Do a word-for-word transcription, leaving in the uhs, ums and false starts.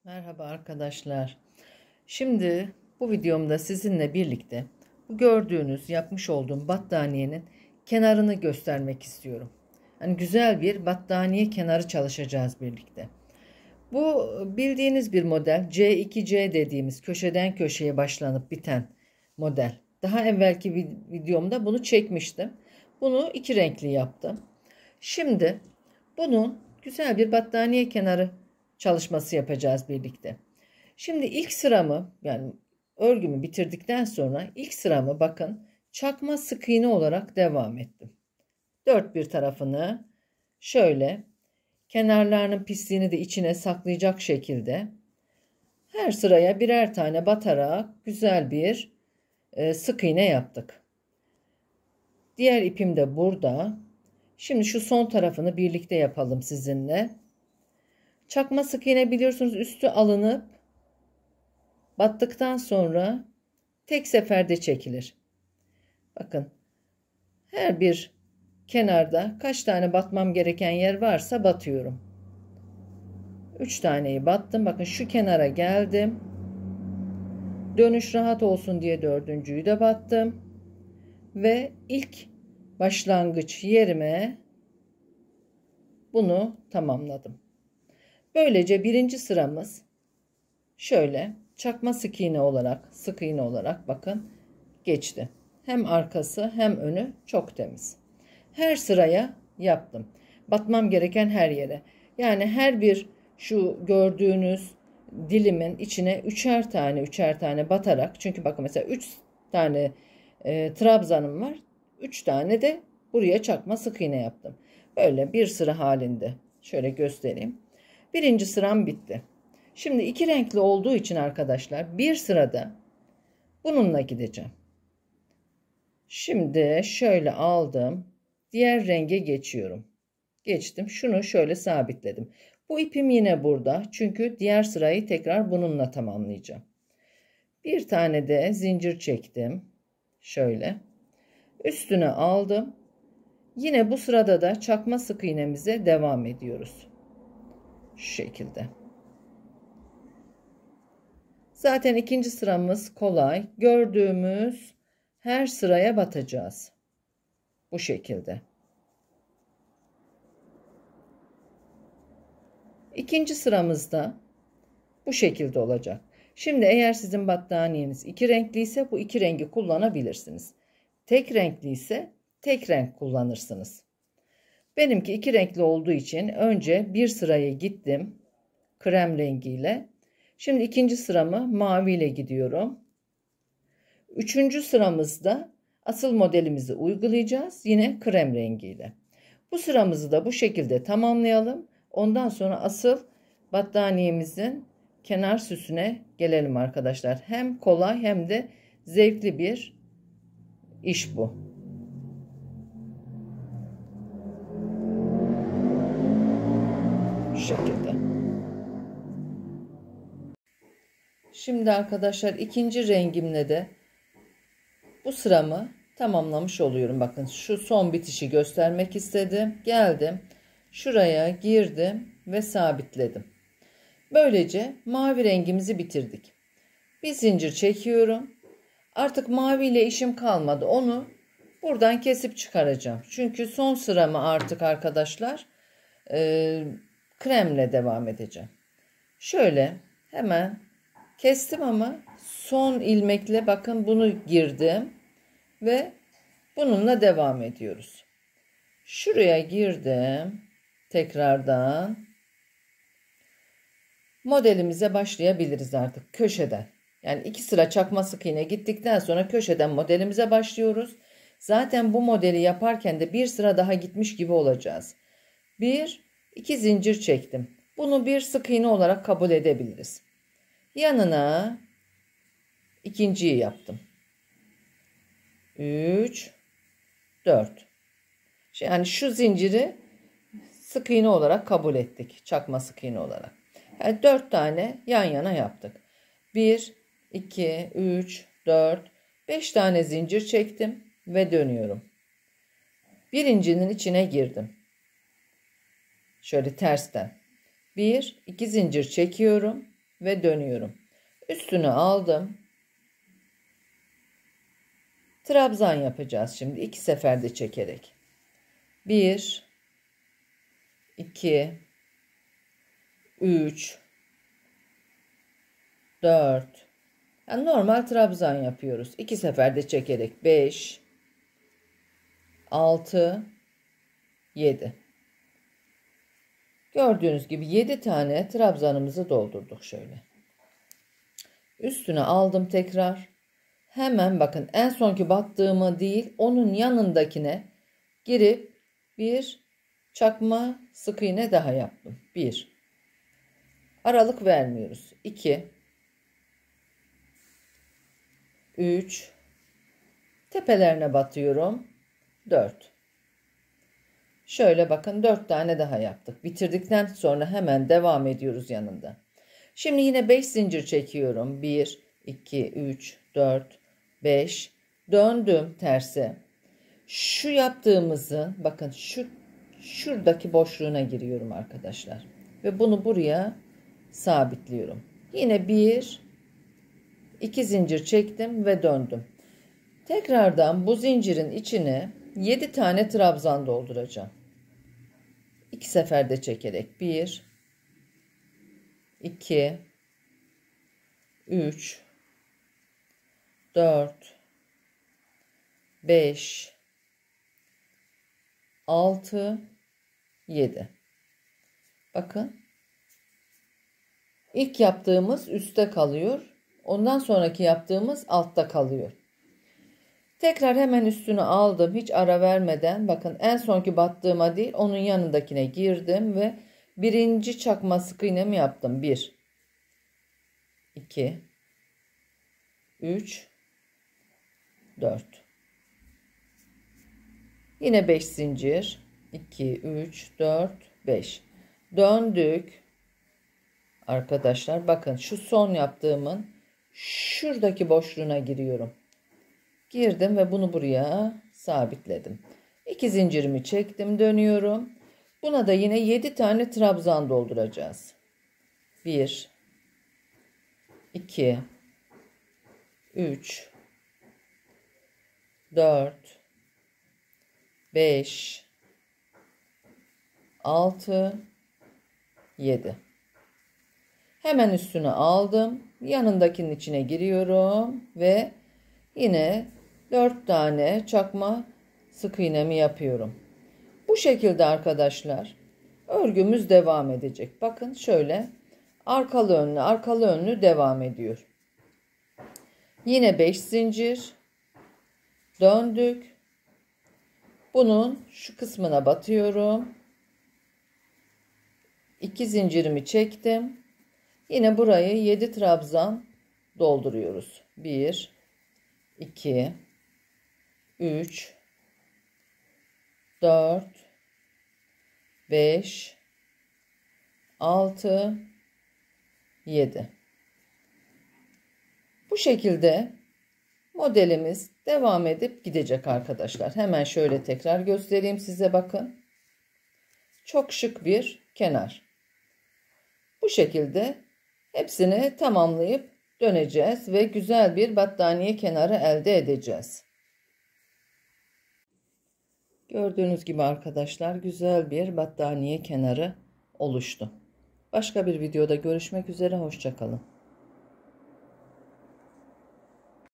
Merhaba arkadaşlar. Şimdi bu videomda sizinle birlikte bu gördüğünüz yapmış olduğum battaniyenin kenarını göstermek istiyorum. Yani güzel bir battaniye kenarı çalışacağız birlikte. Bu bildiğiniz bir model. C iki C dediğimiz köşeden köşeye başlanıp biten model. Daha evvelki videomda bunu çekmiştim. Bunu iki renkli yaptım. Şimdi bunun güzel bir battaniye kenarı çalışması yapacağız birlikte. Şimdi ilk sıramı, yani örgümü bitirdikten sonra ilk sıramı bakın çakma sık iğne olarak devam ettim. Dört bir tarafını şöyle kenarlarının pisliğini de içine saklayacak şekilde her sıraya birer tane batarak güzel bir e, sık iğne yaptık. Diğer ipim de burada. Şimdi şu son tarafını birlikte yapalım sizinle. Çakma sık iğne biliyorsunuz üstü alınıp battıktan sonra tek seferde çekilir. Bakın her bir kenarda kaç tane batmam gereken yer varsa batıyorum. üç taneyi battım. Bakın şu kenara geldim. Dönüş rahat olsun diye dördüncüyü de battım. Ve ilk başlangıç yerime bunu tamamladım. Böylece birinci sıramız şöyle çakma sık iğne olarak sık iğne olarak bakın geçti. Hem arkası hem önü çok temiz. Her sıraya yaptım. Batmam gereken her yere. Yani her bir şu gördüğünüz dilimin içine üçer tane üçer tane batarak, çünkü bakın mesela üç tane e, trabzanım var. üç tane de buraya çakma sık iğne yaptım. Böyle bir sıra halinde. Şöyle göstereyim. Birinci sıram bitti. Şimdi iki renkli olduğu için arkadaşlar bir sırada bununla gideceğim. Şimdi şöyle aldım. Diğer renge geçiyorum. Geçtim. Şunu şöyle sabitledim. Bu ipim yine burada. Çünkü diğer sırayı tekrar bununla tamamlayacağım. Bir tane de zincir çektim. Şöyle. Üstüne aldım. Yine bu sırada da çakma sık iğnemize devam ediyoruz. Şu şekilde. Zaten ikinci sıramız kolay. Gördüğümüz her sıraya batacağız. Bu şekilde. İkinci sıramızda bu şekilde olacak. Şimdi eğer sizin battaniyeniz iki renkliyse bu iki rengi kullanabilirsiniz. Tek renkliyse tek renk kullanırsınız. Benimki iki renkli olduğu için önce bir sıraya gittim krem rengiyle. Şimdi ikinci sıramı maviyle gidiyorum. Üçüncü sıramızda asıl modelimizi uygulayacağız. Yine krem rengiyle. Bu sıramızı da bu şekilde tamamlayalım. Ondan sonra asıl battaniyemizin kenar süsüne gelelim arkadaşlar. Hem kolay hem de zevkli bir iş bu. Şu şekilde. Şimdi arkadaşlar ikinci rengimle de bu sıramı tamamlamış oluyorum. Bakın şu son bitişi göstermek istedim. Geldim. Şuraya girdim ve sabitledim. Böylece mavi rengimizi bitirdik. Bir zincir çekiyorum. Artık mavi ile işim kalmadı. Onu buradan kesip çıkaracağım. Çünkü son sıramı artık arkadaşlar e, kremle devam edeceğim. Şöyle hemen kestim ama son ilmekle bakın bunu girdim ve bununla devam ediyoruz. Şuraya girdim. Tekrardan modelimize başlayabiliriz artık köşeden. Yani iki sıra çakma sık iğne gittikten sonra köşeden modelimize başlıyoruz. Zaten bu modeli yaparken de bir sıra daha gitmiş gibi olacağız. Bir, iki zincir çektim. Bunu bir sık iğne olarak kabul edebiliriz. Yanına ikinciyi yaptım. üç, dört. Yani şu zinciri sık iğne olarak kabul ettik. Çakma sık iğne olarak. Yani dört tane yan yana yaptık. bir, iki, üç, dört, beş tane zincir çektim ve dönüyorum. Birincinin içine girdim. Şöyle tersten. bir, iki zincir çekiyorum ve dönüyorum. Üstünü aldım. Trabzan yapacağız şimdi iki seferde çekerek. bir, iki, üç, dört. Yani normal trabzan yapıyoruz. iki seferde çekerek beş, altı, yedi. Gördüğünüz gibi yedi tane trabzanımızı doldurduk şöyle. Üstüne aldım tekrar. Hemen bakın en sonki battığımı değil onun yanındakine girip bir çakma sık iğne daha yaptım. bir. Aralık vermiyoruz. iki. üç. Tepelerine batıyorum. dört. Şöyle bakın dört tane daha yaptık. Bitirdikten sonra hemen devam ediyoruz yanında. Şimdi yine beş zincir çekiyorum. bir, iki, üç, dört, beş. Döndüm terse. Şu yaptığımızın bakın şu şuradaki boşluğuna giriyorum arkadaşlar. Ve bunu buraya sabitliyorum. Yine bir, iki zincir çektim ve döndüm. Tekrardan bu zincirin içine yedi tane trabzan dolduracağım. iki seferde çekerek bir, iki, üç, dört, beş, altı, yedi. Bakın. İlk yaptığımız üstte kalıyor. Ondan sonraki yaptığımız altta kalıyor. Tekrar hemen üstünü aldım. Hiç ara vermeden. Bakın en sonki battığıma değil onun yanındakine girdim ve birinci çakma sık iğnemi yaptım. bir, iki, üç, dört. Yine beş zincir. iki, üç, dört, beş. Döndük. Arkadaşlar bakın şu son yaptığımın şuradaki boşluğuna giriyorum. Girdim ve bunu buraya sabitledim. iki zincirimi çektim, dönüyorum. Buna da yine yedi tane trabzan dolduracağız. bir, iki, üç, dört, beş, altı, yedi. Hemen üstünü aldım. Yanındakinin içine giriyorum ve yine dört tane çakma sık iğnemi yapıyorum. Bu şekilde arkadaşlar örgümüz devam edecek. Bakın şöyle arkalı önlü arkalı önlü devam ediyor. Yine beş zincir döndük. Bunun şu kısmına batıyorum. iki zincirimi çektim. Yine burayı yedi trabzan dolduruyoruz. bir, iki, üç, dört, beş, altı, yedi. Bu şekilde modelimiz devam edip gidecek arkadaşlar. Hemen şöyle tekrar göstereyim size bakın. Çok şık bir kenar. Bu şekilde hepsini tamamlayıp döneceğiz ve güzel bir battaniye kenarı elde edeceğiz. Gördüğünüz gibi arkadaşlar güzel bir battaniye kenarı oluştu. Başka bir videoda görüşmek üzere, hoşça kalın.